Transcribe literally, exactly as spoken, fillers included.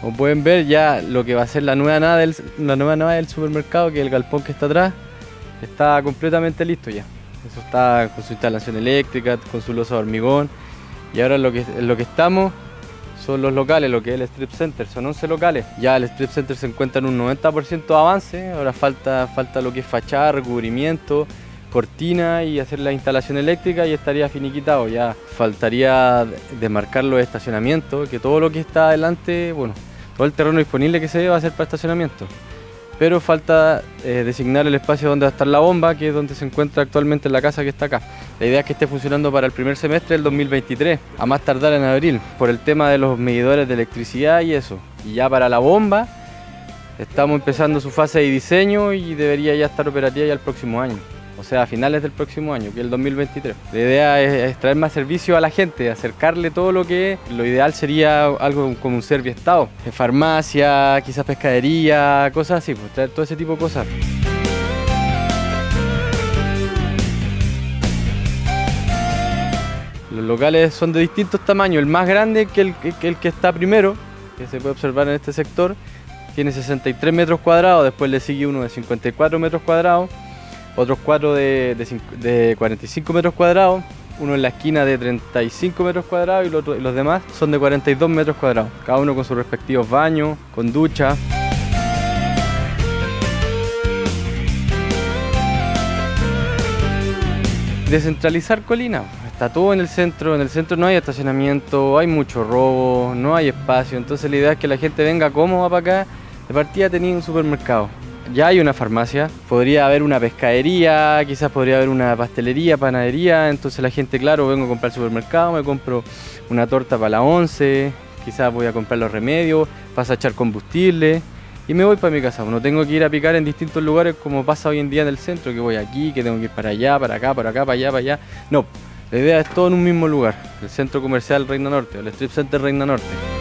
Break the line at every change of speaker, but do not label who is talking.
Como pueden ver, ya lo que va a ser la nueva nave del, la nueva nave del supermercado, que es el galpón que está atrás, está completamente listo ya. Eso está con su instalación eléctrica, con su losa de hormigón. Y ahora lo que, lo que estamos son los locales, lo que es el Strip Center. Son once locales. Ya el Strip Center se encuentra en un noventa por ciento de avance. Ahora falta, falta lo que es fachada, recubrimiento, cortina y hacer la instalación eléctrica y estaría finiquitado. Ya faltaría demarcar los estacionamientos, que todo lo que está adelante, bueno, todo el terreno disponible que se ve va a ser para estacionamiento. Pero falta eh, designar el espacio donde va a estar la bomba, que es donde se encuentra actualmente la casa que está acá. La idea es que esté funcionando para el primer semestre del dos mil veintitrés, a más tardar en abril, por el tema de los medidores de electricidad y eso. Y ya para la bomba, estamos empezando su fase de diseño y debería ya estar operativa ya el próximo año. O sea, a finales del próximo año, que es el dos mil veintitrés. La idea es, es traer más servicio a la gente, acercarle todo lo que es. Lo ideal sería algo como un serviestado, farmacia, quizás pescadería, cosas así, pues traer todo ese tipo de cosas. Los locales son de distintos tamaños, el más grande que el que, el que está primero, que se puede observar en este sector, tiene sesenta y tres metros cuadrados, después le sigue uno de cincuenta y cuatro metros cuadrados, otros cuatro de, de, de cuarenta y cinco metros cuadrados, uno en la esquina de treinta y cinco metros cuadrados y los, y los demás son de cuarenta y dos metros cuadrados, cada uno con sus respectivos baños, con ducha. Descentralizar Colina, está todo en el centro, en el centro no hay estacionamiento, hay mucho robo, no hay espacio, entonces la idea es que la gente venga cómoda para acá. De partida tenía un supermercado. Ya hay una farmacia, podría haber una pescadería, quizás podría haber una pastelería, panadería, entonces la gente, claro, vengo a comprar al supermercado, me compro una torta para la once, quizás voy a comprar los remedios, paso a echar combustible y me voy para mi casa. No tengo que ir a picar en distintos lugares como pasa hoy en día en el centro, que voy aquí, que tengo que ir para allá, para acá, para acá, para allá, para allá. No, la idea es todo en un mismo lugar, el centro comercial Reina Norte, el Strip Center Reina Norte.